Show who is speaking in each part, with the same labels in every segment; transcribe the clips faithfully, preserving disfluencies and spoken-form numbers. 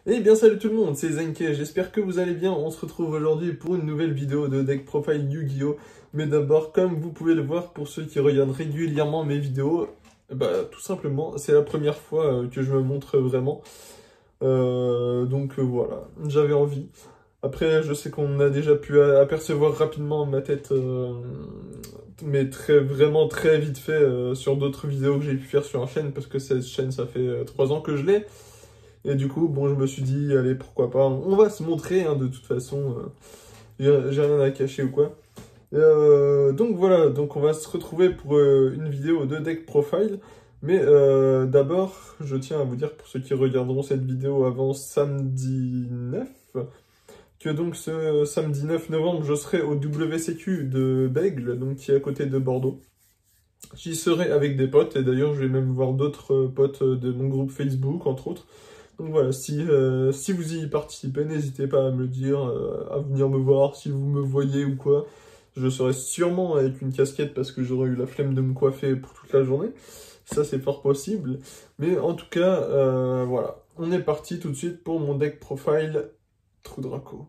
Speaker 1: Eh bien salut tout le monde, c'est Zenke, j'espère que vous allez bien. On se retrouve aujourd'hui pour une nouvelle vidéo de deck profile Yu-Gi-Oh! Mais d'abord, comme vous pouvez le voir pour ceux qui regardent régulièrement mes vidéos, bah tout simplement, c'est la première fois euh, que je me montre vraiment. Euh, donc euh, voilà, j'avais envie. Après, je sais qu'on a déjà pu apercevoir rapidement ma tête, euh, mais très, vraiment très vite fait euh, sur d'autres vidéos que j'ai pu faire sur la chaîne, parce que cette chaîne, ça fait euh, trois ans que je l'ai. Et du coup, bon, je me suis dit, allez, pourquoi pas, on va se montrer, hein, de toute façon, euh, j'ai rien à cacher ou quoi. Euh, donc voilà, donc on va se retrouver pour euh, une vidéo de deck profile. Mais euh, d'abord, je tiens à vous dire, pour ceux qui regarderont cette vidéo avant samedi neuf, que donc ce samedi neuf novembre, je serai au W C Q de Bègle, donc qui est à côté de Bordeaux. J'y serai avec des potes, et d'ailleurs je vais même voir d'autres potes de mon groupe Facebook, entre autres. Donc voilà, si, euh, si vous y participez, n'hésitez pas à me le dire, euh, à venir me voir, si vous me voyez ou quoi. Je serai sûrement avec une casquette parce que j'aurais eu la flemme de me coiffer pour toute la journée. Ça, c'est fort possible. Mais en tout cas, euh, voilà. On est parti tout de suite pour mon deck profile Trou Draco.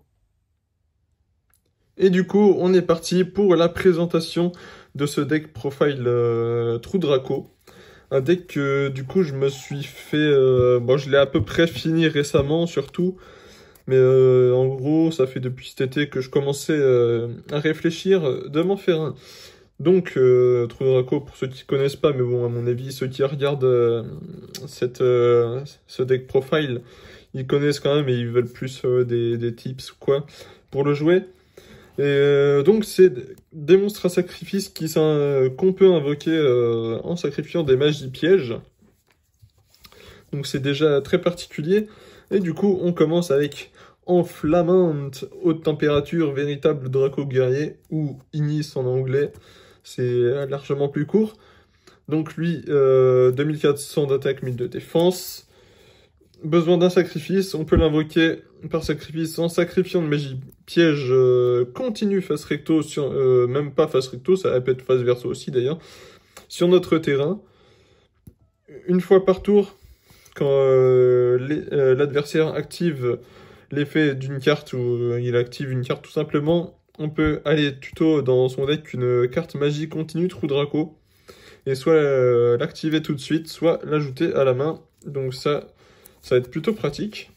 Speaker 1: Et du coup, on est parti pour la présentation de ce deck profile euh, Trou Draco. Un deck que du coup je me suis fait, euh, bon je l'ai à peu près fini récemment surtout, mais euh, en gros ça fait depuis cet été que je commençais euh, à réfléchir de m'en faire un. Donc euh, Trou Draco, pour ceux qui connaissent pas, mais bon à mon avis ceux qui regardent euh, cette, euh, ce deck profile, ils connaissent quand même et ils veulent plus euh, des, des tips ou quoi pour le jouer. Et euh, donc c'est des monstres à sacrifice qui euh, qu'on peut invoquer euh, en sacrifiant des magies pièges. Donc c'est déjà très particulier. Et du coup on commence avec Enflammante, haute température, véritable Draco guerrier, ou Ignis en anglais. C'est largement plus court. Donc lui, euh, deux mille quatre cents d'attaque, mille de défense. Besoin d'un sacrifice, on peut l'invoquer par sacrifice en sacrifiant de magie piège euh, continue face recto, sur, euh, même pas face recto, ça peut être face verso aussi d'ailleurs, sur notre terrain. Une fois par tour, quand euh, l'adversaire euh, active l'effet d'une carte, ou euh, il active une carte tout simplement, on peut aller tuto dans son deck une carte magie continue Trou Draco, et soit euh, l'activer tout de suite, soit l'ajouter à la main. Donc ça... ça va être plutôt pratique.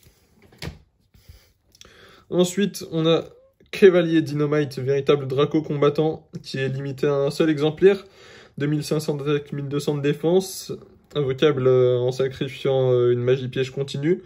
Speaker 1: Ensuite, on a Chevalier Dynamite, véritable Draco combattant, qui est limité à un seul exemplaire. deux mille cinq cents d'attaque, mille deux cents de défense. Invocable en sacrifiant une magie piège continue.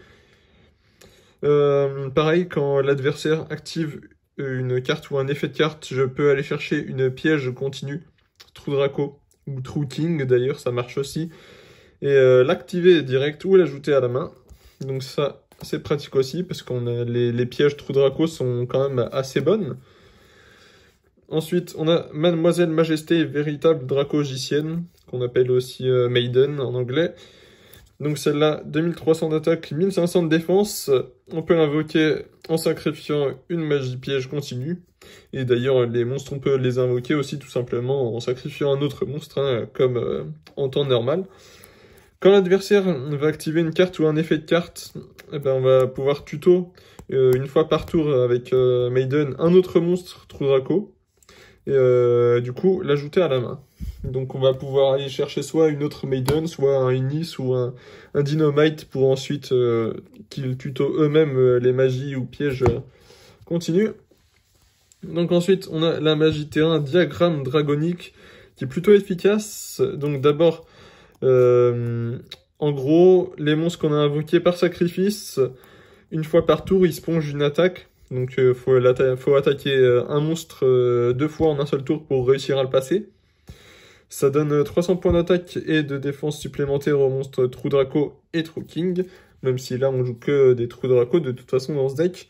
Speaker 1: Euh, pareil, quand l'adversaire active une carte ou un effet de carte, je peux aller chercher une piège continue. Trou Draco, ou Trou King d'ailleurs, ça marche aussi. Et euh, l'activer direct ou l'ajouter à la main. Donc ça, c'est pratique aussi, parce qu'on a les, les pièges Trou Draco sont quand même assez bonnes. Ensuite, on a Mademoiselle Majesté, véritable Dracogicienne, qu'on appelle aussi euh, Maiden en anglais. Donc celle-là, deux mille trois cents d'attaque, mille cinq cents de défense. On peut l'invoquer en sacrifiant une magie piège continue. Et d'ailleurs, les monstres, on peut les invoquer aussi tout simplement en sacrifiant un autre monstre, hein, comme euh, en temps normal. Quand l'adversaire va activer une carte ou un effet de carte, eh ben on va pouvoir tuto euh, une fois par tour avec euh, Maiden un autre monstre Trou Draco. Et euh, du coup, l'ajouter à la main. Donc on va pouvoir aller chercher soit une autre Maiden, soit un Ignis ou un, un Dynamite pour ensuite euh, qu'ils tuto eux-mêmes euh, les magies ou pièges euh, continus. Donc ensuite, on a la magie terrain Diagramme Dragonique qui est plutôt efficace. Donc d'abord... Euh, en gros, les monstres qu'on a invoqués par sacrifice, une fois par tour, ils spongent une attaque. Donc il euh, faut, faut attaquer euh, un monstre euh, deux fois en un seul tour pour réussir à le passer. Ça donne euh, trois cents points d'attaque et de défense supplémentaires aux monstres Trou Draco et Trou King. Même si là on joue que des Trou Draco de toute façon dans ce deck.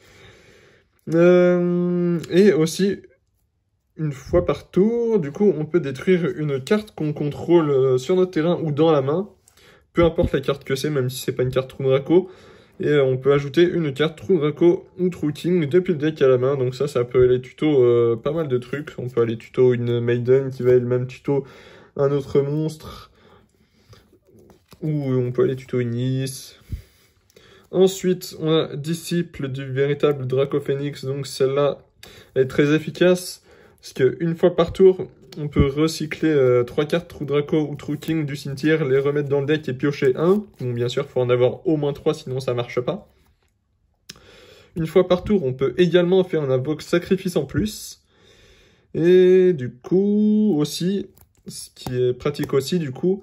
Speaker 1: Euh, et aussi... une fois par tour, du coup, on peut détruire une carte qu'on contrôle sur notre terrain ou dans la main. Peu importe la carte que c'est, même si c'est pas une carte Trou Draco. Et on peut ajouter une carte Trou Draco ou Trou King depuis le deck à la main. Donc ça, ça peut aller tuto euh, pas mal de trucs. On peut aller tuto une Maiden qui va aller même tuto un autre monstre. Ou on peut aller tuto une Ignis. Ensuite, on a Disciple du véritable Draco Phoenix. Donc celle-là, elle est très efficace. Parce qu'une fois par tour, on peut recycler euh, trois cartes True Draco ou True King du cimetière, les remettre dans le deck et piocher un. Donc bien sûr, il faut en avoir au moins trois, sinon ça marche pas. Une fois par tour, on peut également faire un invoque sacrifice en plus. Et du coup, aussi, ce qui est pratique aussi, du coup,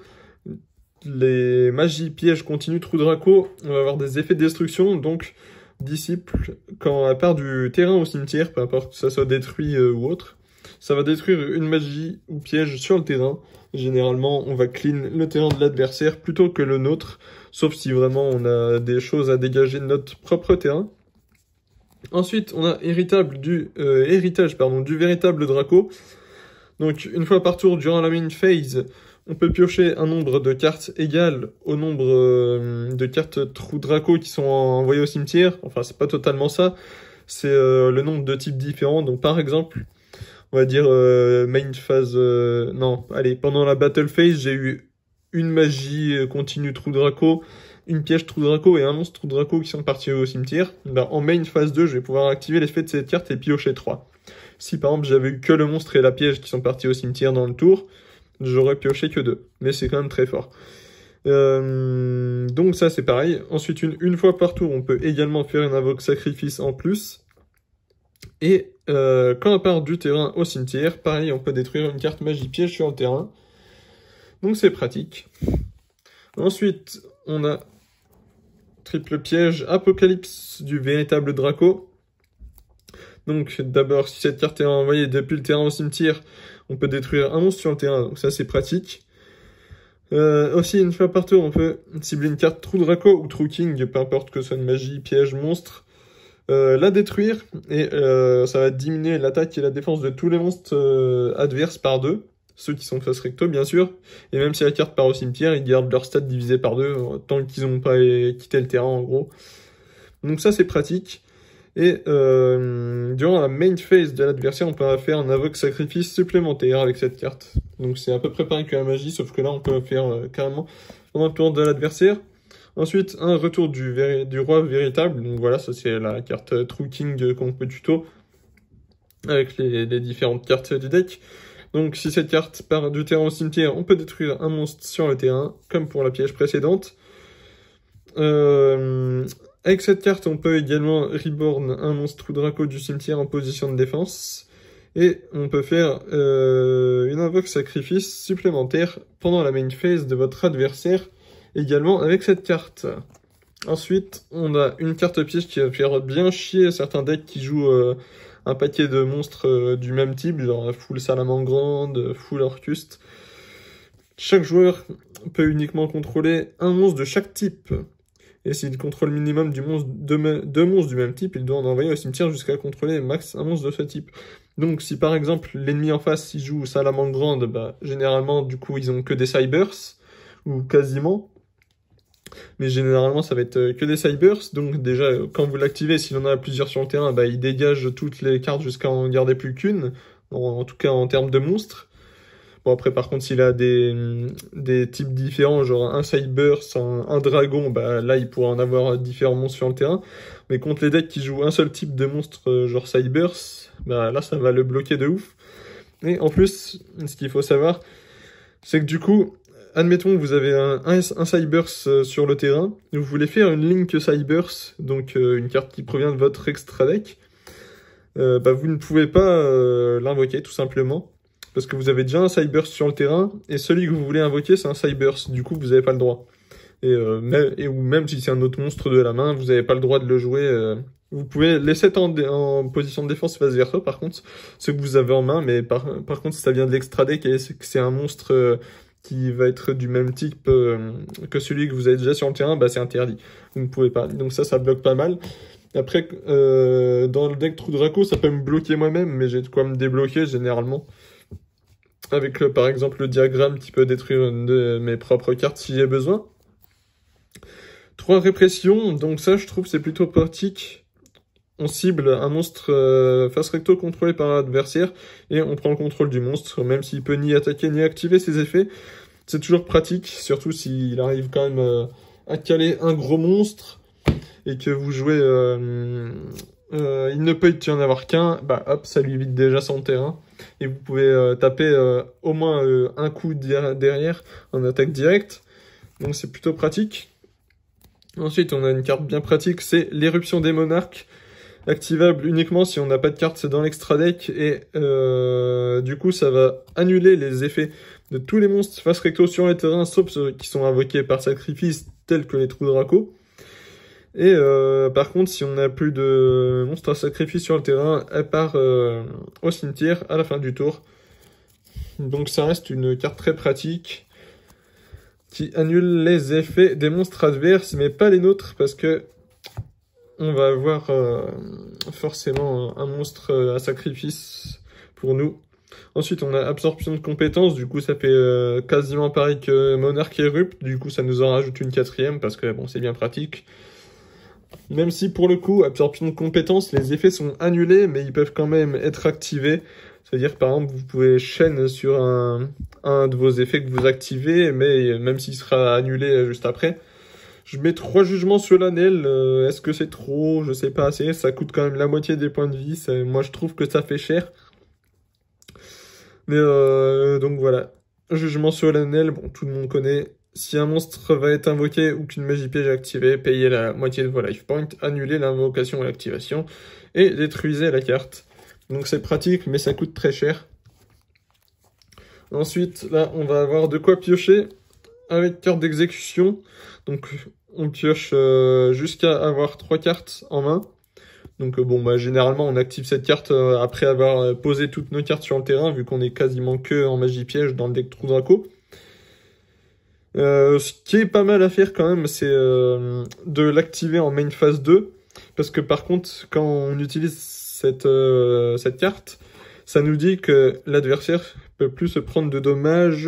Speaker 1: les magies pièges continuent True Draco, on va avoir des effets de destruction, donc Disciple, quand elle part du terrain au cimetière, peu importe que ça soit détruit euh, ou autre, ça va détruire une magie ou piège sur le terrain. Généralement, on va clean le terrain de l'adversaire plutôt que le nôtre, sauf si vraiment on a des choses à dégager de notre propre terrain. Ensuite, on a héritable du, euh, héritage pardon, du véritable Draco. Donc, une fois par tour, durant la main phase, on peut piocher un nombre de cartes égal au nombre euh, de cartes True Draco qui sont envoyées au cimetière. Enfin, c'est pas totalement ça. C'est euh, le nombre de types différents. Donc, par exemple, on va dire euh, main phase... Euh, non, allez, pendant la battle phase, j'ai eu une magie continue True Draco, une piège True Draco et un monstre True Draco qui sont partis au cimetière. Ben, en main phase deux, je vais pouvoir activer l'effet de cette carte et piocher trois. Si par exemple j'avais eu que le monstre et la piège qui sont partis au cimetière dans le tour, j'aurais pioché que deux. Mais c'est quand même très fort. Euh, donc ça c'est pareil. Ensuite, une, une fois par tour, on peut également faire une invoque sacrifice en plus. Et euh, quand on part du terrain au cimetière, pareil, on peut détruire une carte magie piège sur le terrain. Donc c'est pratique. Ensuite, on a triple piège Apocalypse du véritable Draco. Donc d'abord, si cette carte est envoyée depuis le terrain au cimetière, on peut détruire un monstre sur le terrain, donc ça c'est pratique. Euh, aussi, une fois par tour, on peut cibler une carte True Draco ou True King, peu importe que ce soit une magie, piège, monstre, euh, la détruire, et euh, ça va diminuer l'attaque et la défense de tous les monstres euh, adverses par deux, ceux qui sont face recto bien sûr, et même si la carte part au cimetière, ils gardent leur stat divisé par deux, tant qu'ils n'ont pas quitté le terrain en gros. Donc ça c'est pratique. Et euh, durant la main phase de l'adversaire, on peut faire un invoque sacrifice supplémentaire avec cette carte. Donc c'est à peu près pareil que la magie, sauf que là on peut faire euh, carrément pendant le tour de l'adversaire. Ensuite, un retour du, du roi véritable. Donc voilà, ça c'est la carte True King qu'on peut tuto avec les, les différentes cartes du deck. Donc si cette carte part du terrain au cimetière, on peut détruire un monstre sur le terrain, comme pour la piège précédente. Euh... Avec cette carte, on peut également reborn un monstre True Draco du cimetière en position de défense. Et on peut faire euh, une invoque sacrifice supplémentaire pendant la main phase de votre adversaire, également avec cette carte. Ensuite, on a une carte piège qui va faire bien chier certains decks qui jouent euh, un paquet de monstres euh, du même type, genre full Salamandre, full Orcuste. Chaque joueur peut uniquement contrôler un monstre de chaque type. Et s'il contrôle le minimum du monstre, deux, deux monstres du même type, il doit en envoyer au cimetière jusqu'à contrôler max un monstre de ce type. Donc si par exemple l'ennemi en face il joue Salamandre grande, bah généralement du coup ils ont que des Cybers, ou quasiment. Mais généralement ça va être que des Cybers, donc déjà quand vous l'activez, s'il en a plusieurs sur le terrain, bah il dégage toutes les cartes jusqu'à en garder plus qu'une, en, en tout cas en termes de monstres. Bon, après, par contre, s'il a des, des types différents, genre un Cyberse, un, un dragon, bah là, il pourra en avoir différents monstres sur le terrain. Mais contre les decks qui jouent un seul type de monstre, genre Cyberse, bah là, ça va le bloquer de ouf. Et en plus, ce qu'il faut savoir, c'est que du coup, admettons que vous avez un, un, un Cyberse sur le terrain, vous voulez faire une Link Cyberse, donc euh, une carte qui provient de votre extra deck, euh, bah vous ne pouvez pas euh, l'invoquer, tout simplement. Parce que vous avez déjà un Cyberse sur le terrain, et celui que vous voulez invoquer, c'est un Cyberse. Du coup, vous n'avez pas le droit. Et, euh, même, et ou même si c'est un autre monstre de la main, vous n'avez pas le droit de le jouer. Euh, vous pouvez laisser en, en position de défense face versa, par contre, ce que vous avez en main. Mais par, par contre, si ça vient de l'extra deck et que c'est un monstre euh, qui va être du même type euh, que celui que vous avez déjà sur le terrain, bah c'est interdit. Vous ne pouvez pas. Donc ça, ça bloque pas mal. Après, euh, dans le deck True Draco, ça peut me bloquer moi-même, mais j'ai de quoi me débloquer généralement. Avec le, par exemple le diagramme qui peut détruire une de mes propres cartes si j'ai besoin. trois répressions, donc ça je trouve c'est plutôt pratique. On cible un monstre euh, face recto contrôlé par l'adversaire et on prend le contrôle du monstre, même s'il peut ni attaquer ni activer ses effets. C'est toujours pratique, surtout s'il arrive quand même euh, à caler un gros monstre. et que vous jouez euh, euh, il ne peut y en avoir qu'un, bah hop, ça lui vide déjà son terrain. Et vous pouvez euh, taper euh, au moins euh, un coup derrière en attaque directe. Donc c'est plutôt pratique. Ensuite, on a une carte bien pratique, c'est l'éruption des monarques. Activable uniquement si on n'a pas de carte dans l'extra deck. Et euh, du coup, ça va annuler les effets de tous les monstres face recto sur le terrain, sauf ceux qui sont invoqués par sacrifice, tels que les trous Draco. Et euh, par contre, si on n'a plus de monstres à sacrifice sur le terrain, elle part euh, au cimetière à la fin du tour. Donc ça reste une carte très pratique qui annule les effets des monstres adverses, mais pas les nôtres, parce que on va avoir euh, forcément un monstre à sacrifice pour nous. Ensuite, on a absorption de compétences, du coup ça fait euh, quasiment pareil que Monarque Erupt, du coup ça nous en rajoute une quatrième, parce que bon, c'est bien pratique. Même si pour le coup, absorption de compétences, les effets sont annulés, mais ils peuvent quand même être activés. C'est-à-dire, par exemple, vous pouvez chaîne sur un, un de vos effets que vous activez, mais même s'il sera annulé juste après. Je mets trois jugements solennels. Euh, Est-ce que c'est trop? Je sais pas assez. Ça coûte quand même la moitié des points de vie. Moi, je trouve que ça fait cher. Mais euh, donc voilà. Jugement solennel, bon, tout le monde connaît. Si un monstre va être invoqué ou qu'une magie piège est activée, payez la moitié de vos life points, annulez l'invocation ou l'activation, et détruisez la carte. Donc c'est pratique, mais ça coûte très cher. Ensuite, là, on va avoir de quoi piocher avec carte d'exécution. Donc on pioche euh, jusqu'à avoir trois cartes en main. Donc euh, bon, bah, généralement, on active cette carte euh, après avoir posé toutes nos cartes sur le terrain, vu qu'on est quasiment que en magie piège dans le deck Trou Draco. Euh, ce qui est pas mal à faire quand même, c'est euh, de l'activer en main phase deux. Parce que par contre, quand on utilise cette, euh, cette carte, ça nous dit que l'adversaire peut plus se prendre de dommages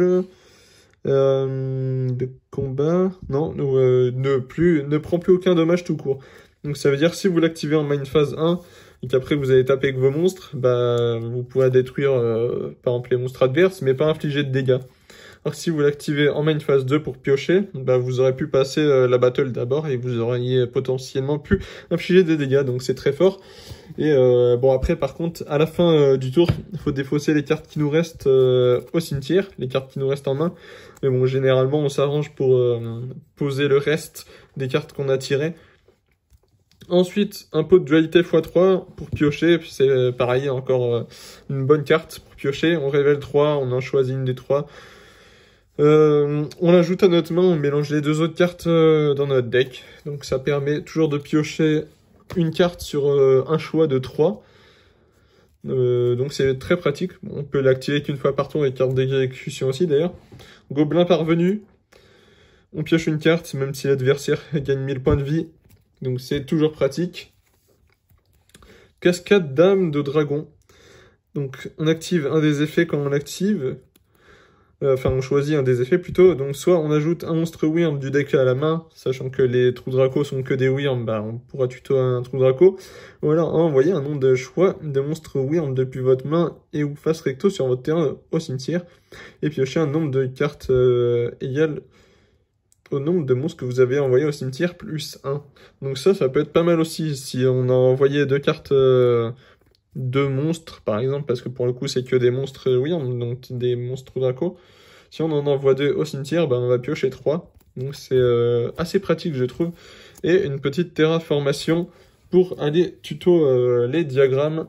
Speaker 1: euh, de combat. Non, euh, ne, plus, ne prend plus aucun dommage tout court. Donc ça veut dire si vous l'activez en main phase un et qu'après vous allez taper avec vos monstres, bah, vous pourrez détruire euh, par exemple les monstres adverses, mais pas infliger de dégâts. Alors que si vous l'activez en main phase deux pour piocher, bah vous aurez pu passer euh, la battle d'abord et vous auriez potentiellement pu infliger des dégâts, donc c'est très fort. Et euh, bon après par contre, à la fin euh, du tour, il faut défausser les cartes qui nous restent euh, au cimetière, les cartes qui nous restent en main. Mais bon, généralement on s'arrange pour euh, poser le reste des cartes qu'on a tirées. Ensuite, un pot de dualité fois trois pour piocher, c'est pareil, encore euh, une bonne carte pour piocher. On révèle trois, on en choisit une des trois. Euh, on l'ajoute à notre main, on mélange les deux autres cartes euh, dans notre deck. Donc ça permet toujours de piocher une carte sur euh, un choix de trois. Euh, donc c'est très pratique. On peut l'activer qu'une fois par tour, les cartes d'exécution aussi d'ailleurs. Gobelin parvenu. On pioche une carte, même si l'adversaire gagne mille points de vie. Donc c'est toujours pratique. Cascade d'âme de dragon. Donc on active un des effets quand on l'active. Enfin, on choisit un des effets plutôt. Donc, soit on ajoute un monstre Wyrm du deck à la main, sachant que les trous Draco sont que des Wyrm, bah, on pourra tuto un trou Draco. Ou alors, envoyer un nombre de choix de monstres Wyrm depuis votre main et ou face recto sur votre terrain au cimetière. Et piocher un nombre de cartes euh, égal au nombre de monstres que vous avez envoyé au cimetière plus un. Donc ça, ça peut être pas mal aussi. Si on a envoyé deux cartes... Euh, deux monstres par exemple, parce que pour le coup c'est que des monstres Wyrm, donc des monstres Draco. Si on en envoie deux au cimetière, ben on va piocher trois. Donc c'est euh, assez pratique je trouve. Et une petite terraformation pour aller tuto euh, les diagrammes.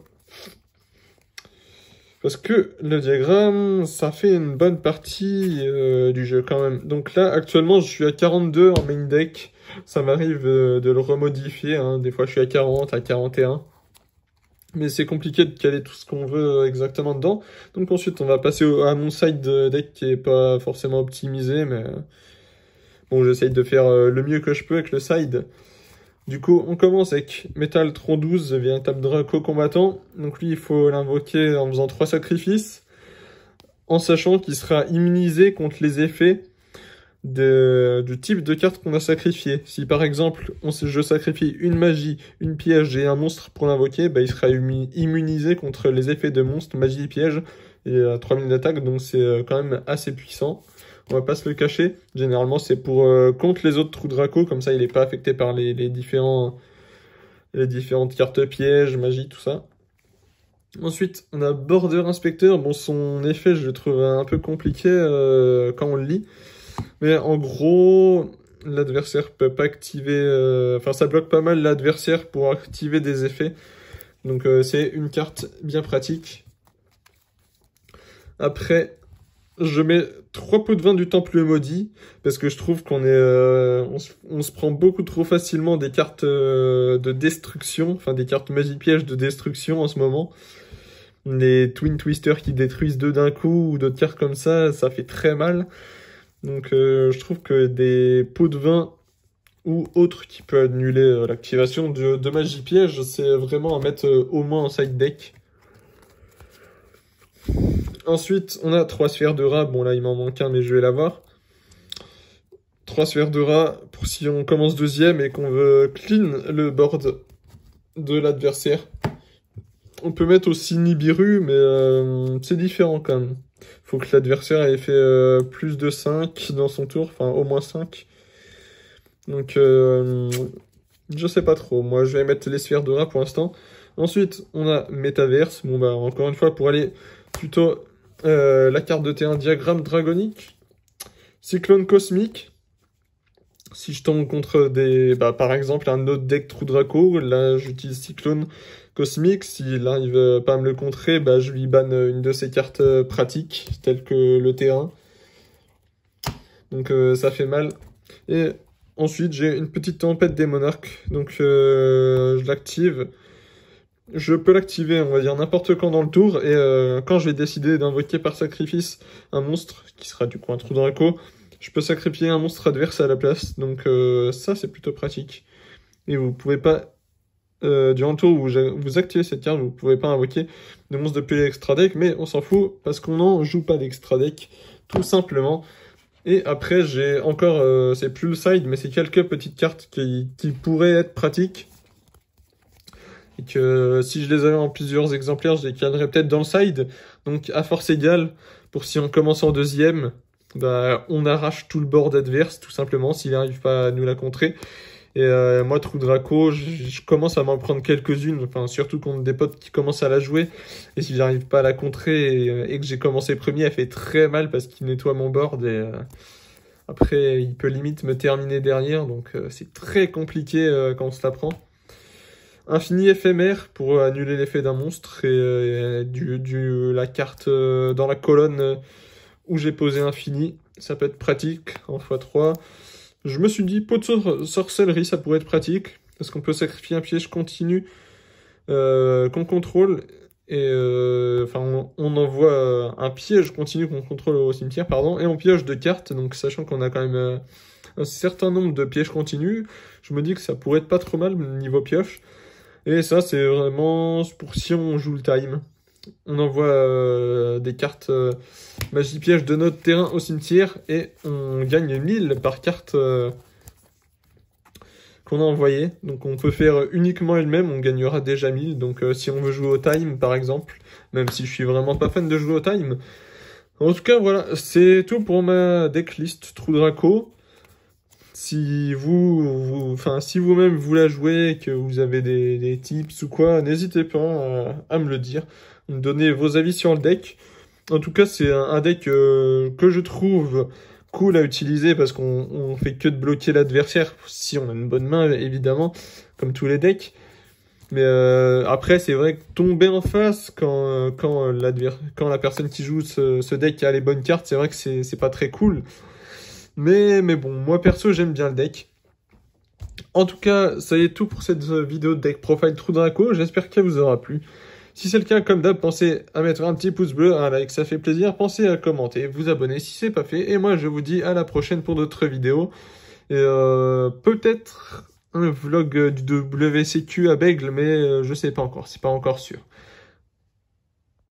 Speaker 1: Parce que le diagramme, ça fait une bonne partie euh, du jeu quand même. Donc là actuellement je suis à quarante-deux en main deck. Ça m'arrive euh, de le remodifier, hein. Des fois je suis à quarante, à quarante et un. Mais c'est compliqué de caler tout ce qu'on veut exactement dedans. Donc ensuite, on va passer au, à mon side deck qui est pas forcément optimisé, mais bon, j'essaye de faire le mieux que je peux avec le side. Du coup, on commence avec Métaltron douze, véritable Draco combattant. Donc lui, il faut l'invoquer en faisant trois sacrifices, en sachant qu'il sera immunisé contre les effets De, du type de carte qu'on a sacrifié. Si par exemple on, je sacrifie une magie, une piège et un monstre pour l'invoquer, bah, il sera immunisé contre les effets de monstre, magie et piège, et à trois mille d'attaque, donc c'est quand même assez puissant. On va pas se le cacher. Généralement, c'est pour euh, contre les autres trous Draco, comme ça, il est pas affecté par les, les différents, les différentes cartes pièges, magie, tout ça. Ensuite, on a Border Inspector. Bon, son effet, je le trouve un peu compliqué euh, quand on le lit. Mais en gros, l'adversaire peut pas activer... Euh... Enfin, ça bloque pas mal l'adversaire pour activer des effets. Donc, euh, c'est une carte bien pratique. Après, je mets trois pots de vin du Temple Maudit. Parce que je trouve qu'on est... Euh... On, se... on se prend beaucoup trop facilement des cartes euh, de destruction. Enfin, des cartes magie piège de destruction en ce moment. Les Twin Twisters qui détruisent deux d'un coup ou d'autres cartes comme ça, ça fait très mal. Donc euh, je trouve que des pots de vin ou autres qui peuvent annuler euh, l'activation de, de magie piège, c'est vraiment à mettre euh, au moins en side deck. Ensuite, on a trois sphères de rat. Bon là, il m'en manque un, mais je vais l'avoir. Trois sphères de rat pour si on commence deuxième et qu'on veut clean le board de l'adversaire. On peut mettre aussi Nibiru, mais euh, c'est différent quand même. Faut que l'adversaire ait fait euh, plus de cinq dans son tour, enfin au moins cinq. Donc, euh, je sais pas trop. Moi, je vais mettre les sphères de rat pour l'instant. Ensuite, on a Métaverse. Bon, bah, encore une fois, pour aller plutôt euh, la carte de terrain diagramme dragonique. Cyclone cosmique. Si je tombe contre des, bah, par exemple, un autre deck Trou Draco, là, j'utilise Cyclone cosmique. S'il n'arrive pas à me le contrer, bah, je lui banne une de ses cartes pratiques, telles que le terrain. Donc, euh, ça fait mal. Et ensuite, j'ai une petite tempête des monarques. Donc, euh, je l'active. Je peux l'activer, on va dire, n'importe quand dans le tour. Et euh, quand je vais décider d'invoquer par sacrifice un monstre, qui sera du coup un Trou Draco, je peux sacrifier un monstre adverse à la place. Donc euh, ça, c'est plutôt pratique. Et vous pouvez pas, euh, durant le tour où vous activez cette carte, vous pouvez pas invoquer de monstres de P extra deck, mais on s'en fout parce qu'on n'en joue pas d'extra deck, tout simplement. Et après, j'ai encore, euh, c'est plus le side, mais c'est quelques petites cartes qui, qui pourraient être pratiques. Et que si je les avais en plusieurs exemplaires, je les calerais peut-être dans le side. Donc à force égale, pour si on commence en deuxième, bah, on arrache tout le board adverse, tout simplement, s'il n'arrive pas à nous la contrer. Et euh, moi, Trou Draco, je, je commence à m'en prendre quelques-unes, enfin surtout contre des potes qui commencent à la jouer. Et si j'arrive pas à la contrer et, et que j'ai commencé premier, elle fait très mal parce qu'il nettoie mon board. Et euh, après, il peut limite me terminer derrière, donc euh, c'est très compliqué euh, quand on se la prend. Infini éphémère pour annuler l'effet d'un monstre et, euh, du, du, la carte euh, dans la colonne euh, où j'ai posé infini. Ça peut être pratique en fois trois. Je me suis dit, pot de sor sorcellerie, ça pourrait être pratique. Parce qu'on peut sacrifier un piège continu euh, qu'on contrôle. Et euh, enfin, on, on envoie un piège continu qu'on contrôle au cimetière, pardon. Et on pioche deux cartes. Donc, sachant qu'on a quand même euh, un certain nombre de pièges continus, je me dis que ça pourrait être pas trop mal niveau pioche. Et ça, c'est vraiment pour si on joue le time. On envoie euh, des cartes euh, magie piège de notre terrain au cimetière et on gagne mille par carte euh, qu'on a envoyée. Donc on peut faire uniquement elle-même, on gagnera déjà mille. Donc euh, si on veut jouer au time par exemple, même si je suis vraiment pas fan de jouer au time. En tout cas voilà, c'est tout pour ma decklist Trou Draco. Si vous, vous, enfin, si vous-même vous la jouez, que vous avez des, des tips ou quoi, n'hésitez pas à, à me le dire, me donner vos avis sur le deck. En tout cas, c'est un, un deck euh, que je trouve cool à utiliser parce qu'on on fait que de bloquer l'adversaire si on a une bonne main, évidemment, comme tous les decks. Mais euh, après, c'est vrai que tomber en face quand quand quand la personne qui joue ce, ce deck a les bonnes cartes, c'est vrai que c'est c'est pas très cool. Mais, mais bon, moi perso, j'aime bien le deck. En tout cas, ça y est tout pour cette vidéo de deck profile Trou Draco. J'espère qu'elle vous aura plu. Si c'est le cas, comme d'hab, pensez à mettre un petit pouce bleu, un like, ça fait plaisir. Pensez à commenter, vous abonner si c'est pas fait. Et moi, je vous dis à la prochaine pour d'autres vidéos. Et euh, peut-être un vlog du W C Q à Bègle, mais euh, je sais pas encore, c'est pas encore sûr.